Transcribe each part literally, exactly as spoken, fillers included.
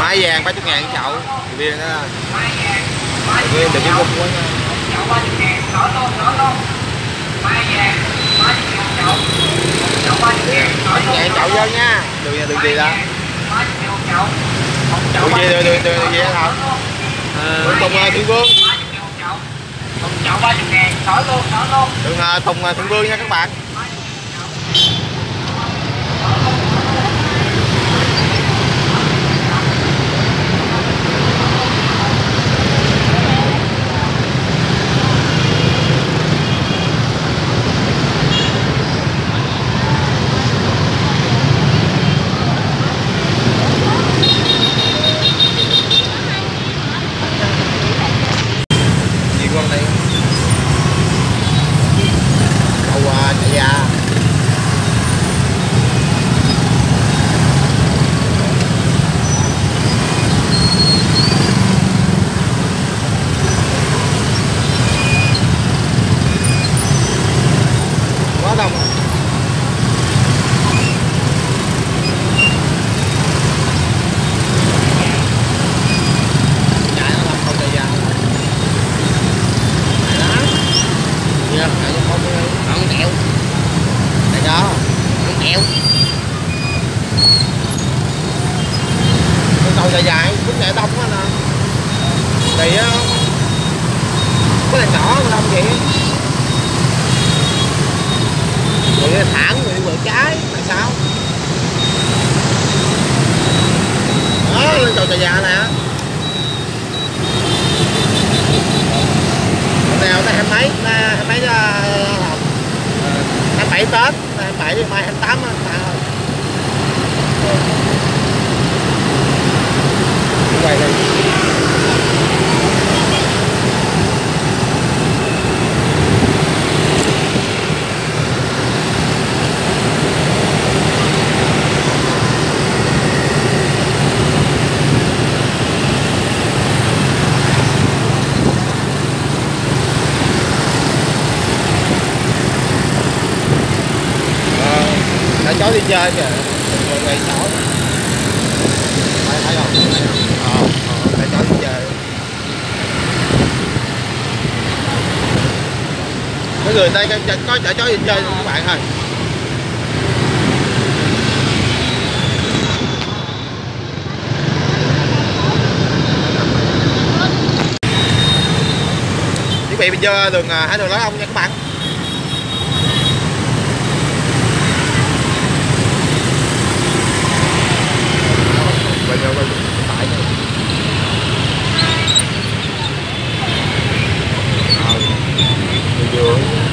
Mai vàng ba mươi ngàn chậu. Bia đó. Bia đừng có bung quá nha. Chậu ba mươi ngàn, nổi luôn, nổi luôn. Mai vàng ba mươi ngàn chậu. Chậu ba mươi ngàn, nổi luôn. Ngàn chậu vô nha. Đừng đừng gì đó. ba mươi ngàn chậu. Đừng gì đừng đừng đừng gì không? Đừng Tùng Thiên Vương. Chậu ba mươi ngàn, nổi luôn, nổi luôn. Đừng Tùng Thiên Vương nha các bạn. Dài dài, bún nhẹ đông á nè. Thì á có đèn đỏ đông vậy. Rồi thẳng rồi quẹo trái tại sao? Đó lên cầu Trà Già nè. Hôm nào tới hai mấy, hai mấy hai bảy Tết, hai bảy mai hai tám á. Quay đây. Đã chó đi chơi kìa, người này chó. Thấy thấy không? Thấy không? Ờ, để chó đi chơi. Có người đây có chở chó đi chơi các bạn ơi. Chuẩn bị bây giờ đường hai đường lối ông nha các bạn. Quay quay quay tại này. Ờ. Vừa.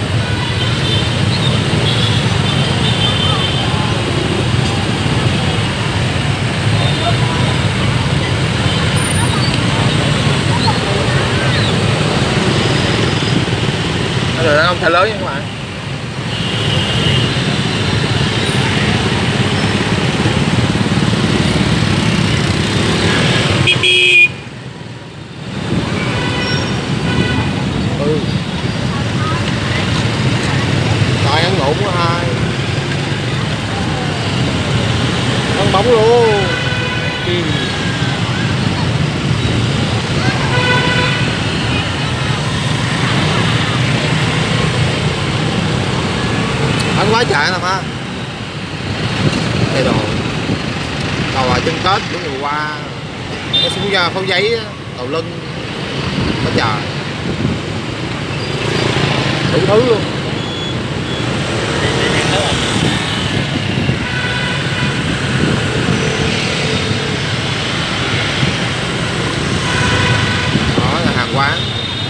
Rồi không thả lớn nha các bạn. Ừ. Tại ăn ngủ quá hai. Ăn bóng luôn. Ừ. Ăn quá chạy nè ha. Đây đồ. Cầu à chân Tết của người qua. Nó xuống ra pháo giấy, đầu lưng. Quá trời. Đủ thứ luôn. Đó là hàng quán.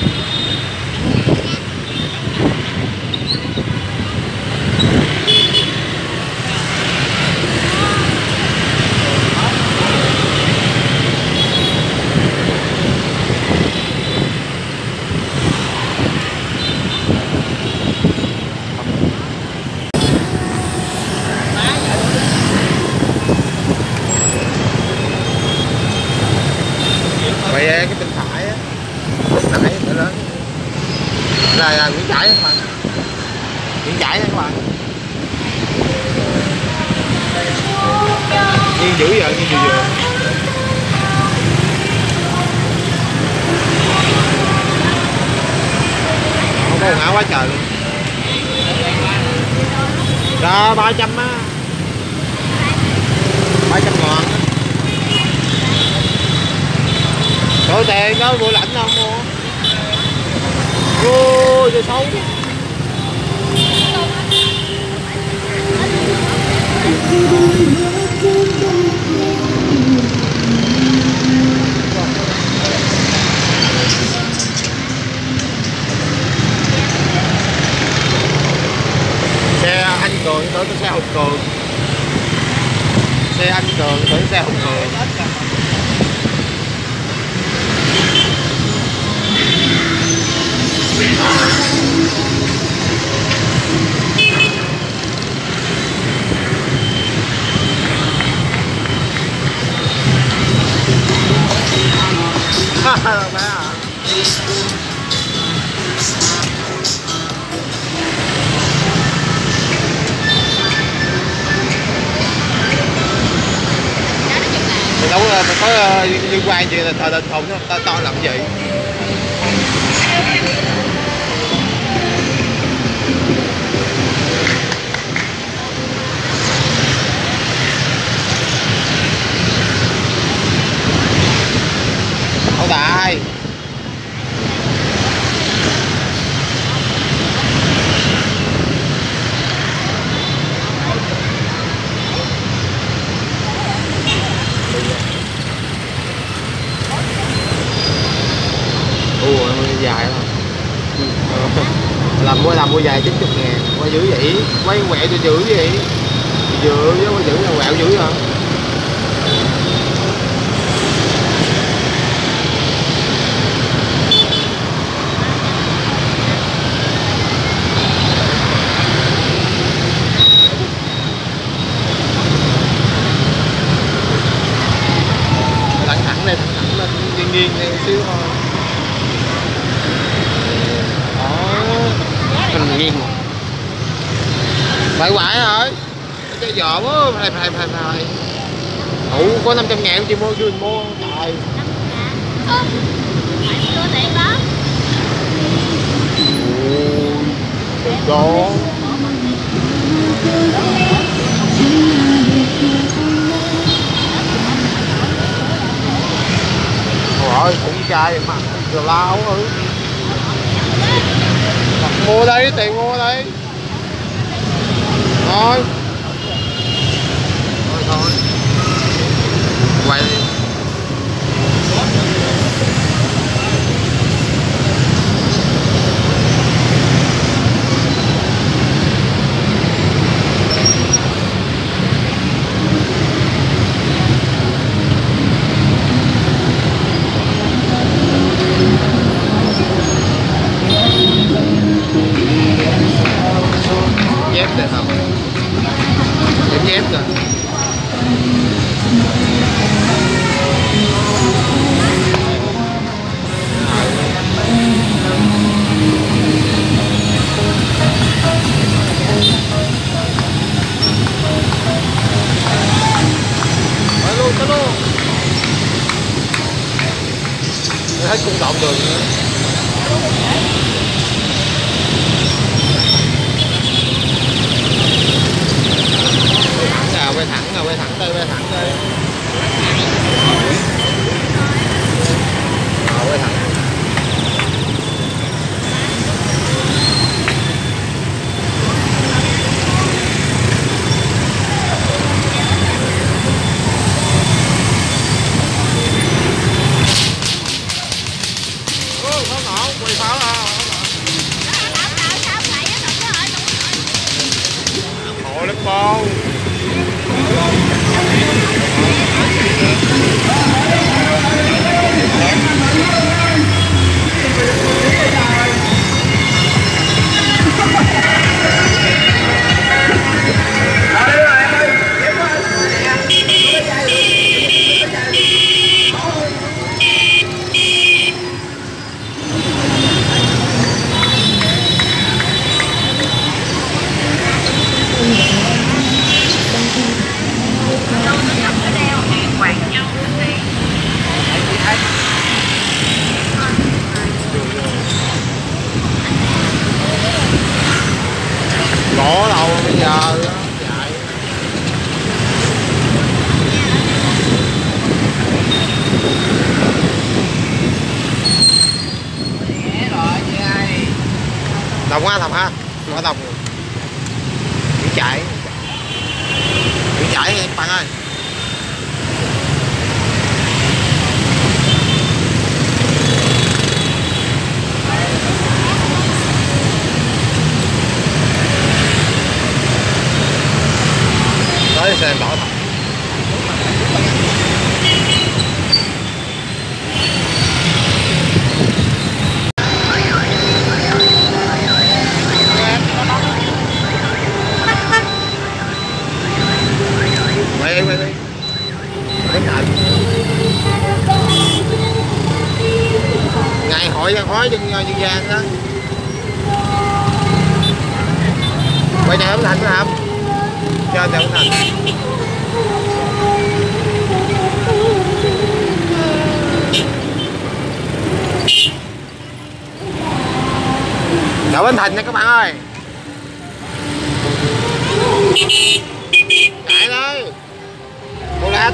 Vậy cái bên phải á, bên phải nó lớn. Là, là Nguyễn Trãi các bạn. Nguyễn Trãi các bạn. Đi dữ giờ, đi vừa vừa. mã quá trời luôn. Đó ba trăm á, ba trăm ngàn. Đổi tiền đó mua lạnh không mua. Ôi trời xấu. Xe anh Cường tới cái xe Hùng Cường. Xe anh Cường tới xe Hùng Cường. Bé à. Mình đâu có, mình có liên quan gì là thời đình thùng to, to làm gì. Đâu đại. Ủa dài lắm. Làm mua làm mua dài chín mươi ngàn. Qua dữ vậy. Quay quẹo cho dữ vậy. Dữ chứ qua dữ là quẹo dữ hả? Thẳng thẳng lên, thẳng thẳng lên, nghiêng nghiêng lên xíu thôi. Mình nghiêng mà. Phải quải rồi. Chơi dọ quá, phải phải phải phải. Ủa có năm trăm ngàn chị mua chưa mình mua trời. Ơ. Phải đưa tiền đó. Ôi. Đó. Rồi cũng trai mà rồi lao ừ. Mua đây tiền mua đây. Thôi. Thôi thôi. Quay đi. Dép đây không? Dép dép rồi. Tới luôn, tới luôn. Tôi thấy cũng động đường nữa. Quay thẳng rồi, quay thẳng đây, quay thẳng đây. Ờ, quay thẳng. Ô, pháo nổ, quay pháo ra. Ôi, lớp con. Đồng á, Đồng ha, có đồng. Biển chạy, biển chạy các bạn ơi. Tới xe đỏ thật. Quay quay đi. Cái cạnh. Ngày hội văn hóa dân dân gian đó. Quay nhà Bến Thành có không? Cho Bến Thành. Chợ Bến Thành nha các bạn ơi. Chạy thôi. Cô lát.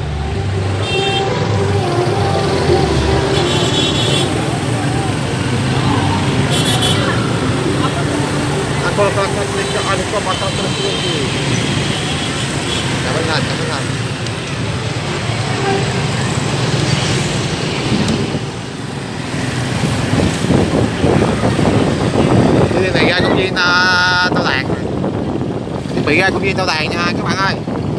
Aku akan klik ada kau mata terus lagi. Chợ Bến Thành, Chợ Bến Thành. Cái này ra công viên uh, Tao Đàn. Bị ra công viên Tao Đàn nha các bạn ơi.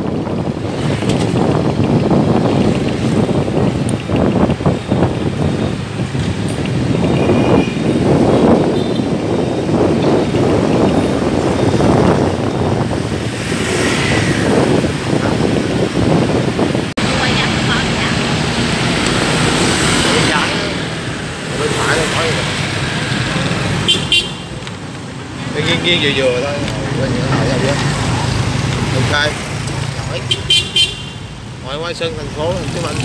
Nghiêng nghiêng vừa vừa thôi, quay những hội ra vậy. Ok, giỏi. Ngoài ngoài sân thành phố thành phố Mình.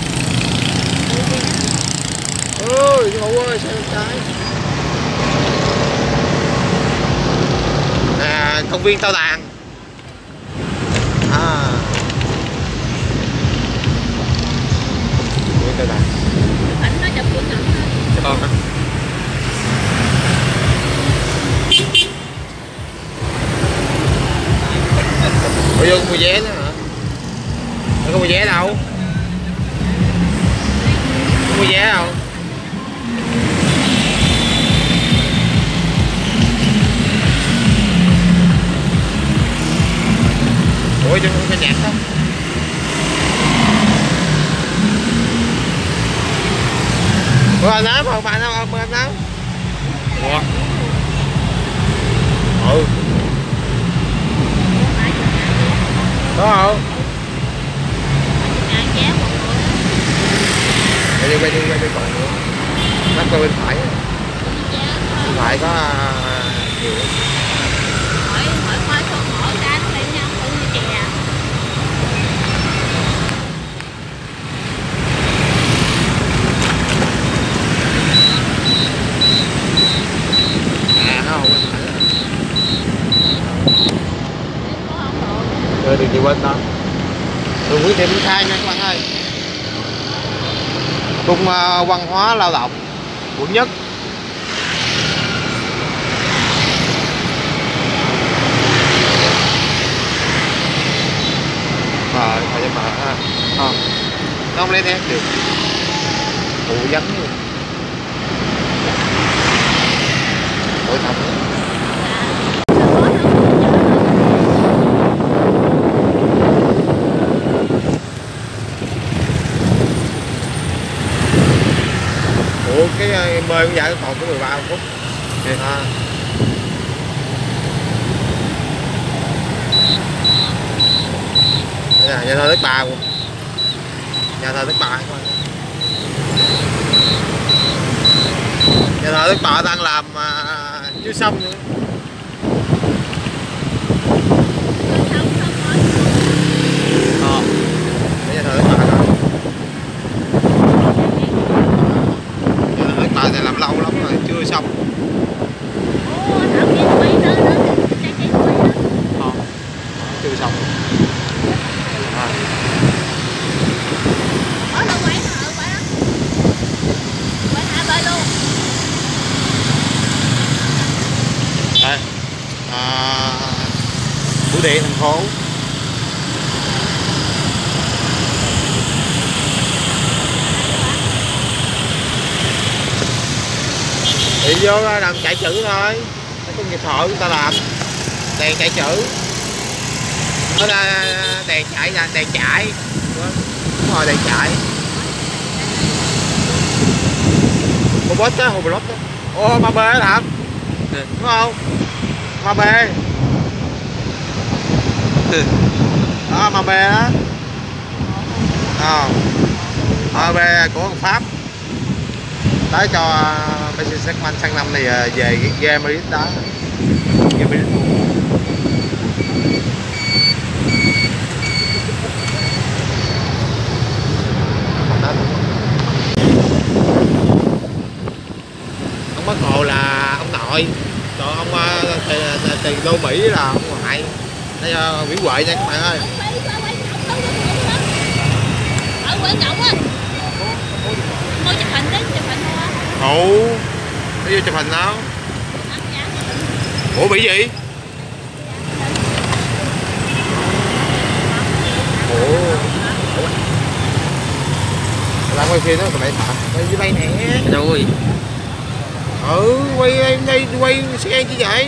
Ôi, ngủ ơi, sao trái. À, công viên Tao Đàn. À. Công viên Tao Đàn. Ảnh nói chụp bức ảnh thôi. Cho. Ủa vô mua vé nữa hả? Không có mua vé đâu. Không mua vé đâu. Ủa chứ không có nhạc không? Ủa anh nói không bạn đâu, ông anh nói. Ủa? Ừ. Có không? Quay đi, quay đi, quay đi còn nữa. Nó coi bên phải. Bên phải có nhiều. Hỏi hỏi coi con mở ra nó lại nhau tự như chè. À không, bên phải. Rồi đừng đi quên đó. Đường Nguyễn Thị Minh Khai nha các bạn ơi. Cung uh, văn hóa lao động quận Nhất. Rồi, phải cho mở ha. Không. Nó không lên nét được. Phụ vấn luôn. Ủa thật. Ủa cái mời con dạy còn có mười ba phút. Vậy ha. Đây là nhà thơ Đức Bà luôn. Nhà thơ Đức Bà các bạn. Nhà thơ Đức Bà đang làm uh, chưa xong nữa. Ờ. Nhà thơ Đức Bà đó. Nhà thơ Đức Bà này làm lâu lắm rồi, chưa xong. Ờ. Chưa xong. À. Ở đâu quay hả? Quay đó. Quay hai bên luôn. bưu điện thành phố. Đi vô làm chạy chữ thôi, công nghiệp thợ chúng ta làm đèn chạy chữ, đó là đèn chạy là đèn chạy, đúng rồi, đèn chạy. Robot á, robot đó. Ô, ma bê đó thật, đúng không? Ma bê. Đó, ma bê đó. À, ma bê của thằng Pháp. Tới cho Messi Segman sang năm này về Real Madrid đó. Real Madrid luôn. Ông Bác Hồ là ông nội, còn ông Tiền Đô Mỹ là ông ngoại. Đây là Nguyễn Huệ nha các bạn ơi. Ở quan trọng á. Ngồi chụp hình đấy, chụp hình thôi. Ồ, nó vô chụp hình đâu? Ủa bị gì? Ủa. Làm quay phim đó tụi mày hả? Quay với bay nè. Rồi. Ừ, quay em đây, quay xe chứ vậy?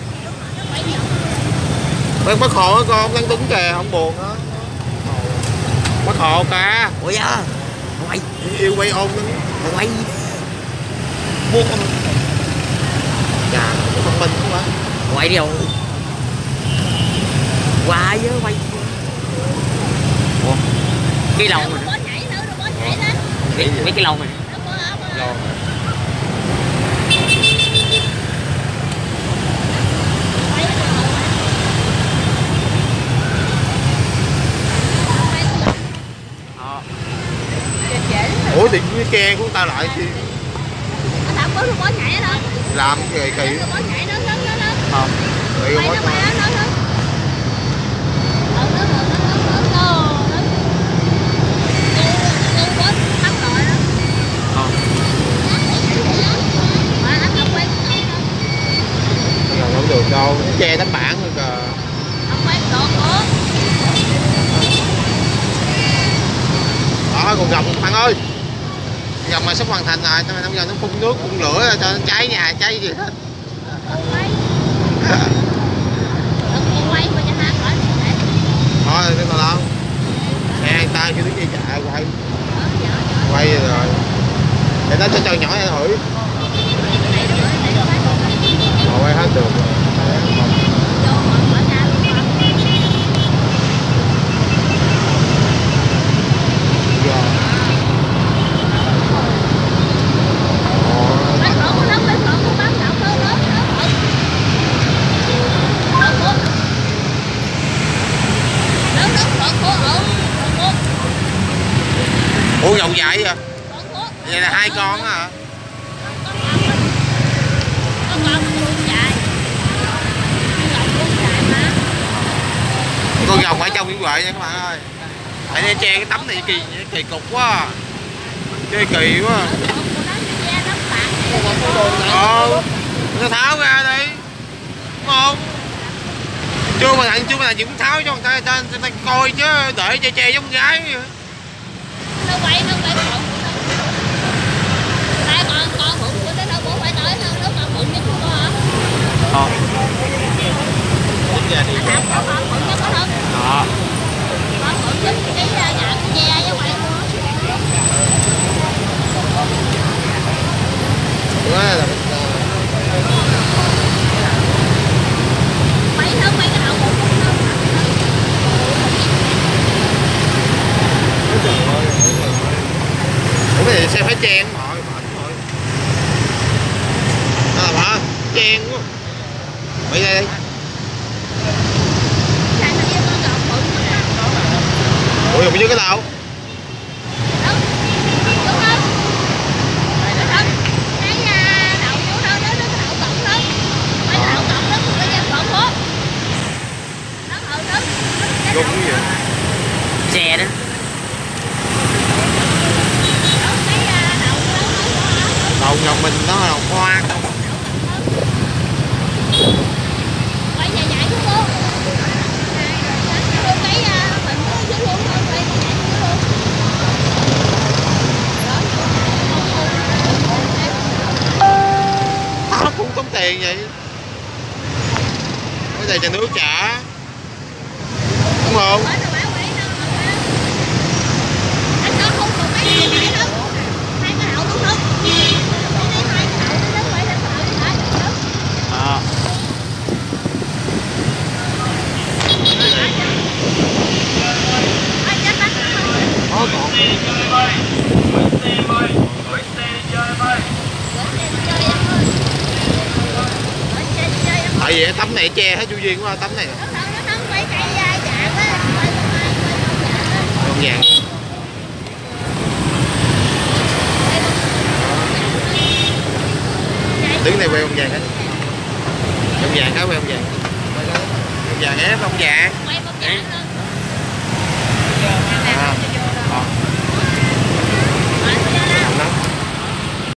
Bác Bác Hồ con, ông đang đứng kìa, không buồn á. Bác Hồ ca. Ủa dạ. Quay. Yêu quay ôm đó. Quay. Buông không? Dạ, thông minh quá. Quay đi đâu? Quay với quay. Ủa? Cái lồng rồi. Mấy, mấy cái lồng này. Lon. Ủa thì cái ke của ta lại chi? Làm có robot nhảy ở đâu? Làm cái kỳ kỳ. Robot nhảy đó, đó, đó, đó. Không. Bị Quay robot nó, quay mà. nó, nó, nó. Ờ, nó, nó, nó, nó, nó, nó. Robot bắt rồi đó. Ờ. Mà anh không quay được đâu. Không không được đâu, che tấm bảng thôi kìa. Không quay được nữa. Đó, con rồng bạn ơi. Dòng mà sắp hoàn thành rồi, tao bây giờ nó phun nước, phun lửa cho nó cháy nhà, cháy gì hết. Quay. Con quay mà cho hai khỏi. Thôi, cái nào đâu. Xe tay khi đứng dây chạy quay. Quay rồi. Để nó cho cho nhỏ em thử. Mà quay hết được rồi. Ủa dòng dài vậy? Vậy là hai con á hả? Con rồng ở trong Nguyễn Huệ nha các bạn ơi. Tại nên che cái tấm này kỳ kỳ cục quá. Chơi kỳ quá. Ờ, nó tháo ra đi. Đúng không? Chưa mà thằng chưa mà thằng gì cũng tháo cho người ta, ta, ta, ta coi chứ đợi che che giống gái vậy. Nó quay nó quay con tại con con mượn của nó đâu bố phải tới đâu nó còn mượn nhất của hả? Ờ. Tính ra đi. Thằng con con mượn nhất có không? Đó. Con mượn nhất cái nhà cái che với quay luôn. Quá là Quay nó quay cái đầu của nó. ủa cái này xe phải chen thôi, mệt thôi. À bà, chen quá. Quay đây đi. Thằng nó với con gồng mượn nhất. Ủa dùng dưới cái đâu? Đâu? Đúng không? Không. Cái đầu vô đâu đó, nó cái đầu cộng đó. Cái đầu cộng đó cũng có gian cộng phố. Nó ở đó. Đúng cái gì? Xe đó. Đầu nhà mình nó là hoa không? Quay dài dài xuống cô. tiền vậy? Có đầy cho nước trả. Đúng không? Anh cho không còn mấy cái phải đâu. Hai cái hậu đúng không? Đi hai cái hậu nó quay lên hậu đi hả? Ờ. Anh chết bắn không? Có còn. Tại vì tấm này che hết Chu Duyên quá, tấm này. Con vàng. Đứng này quay con vàng hết. Con vàng cái quay con vàng. Con vàng ép con vàng. Quay con vàng hơn.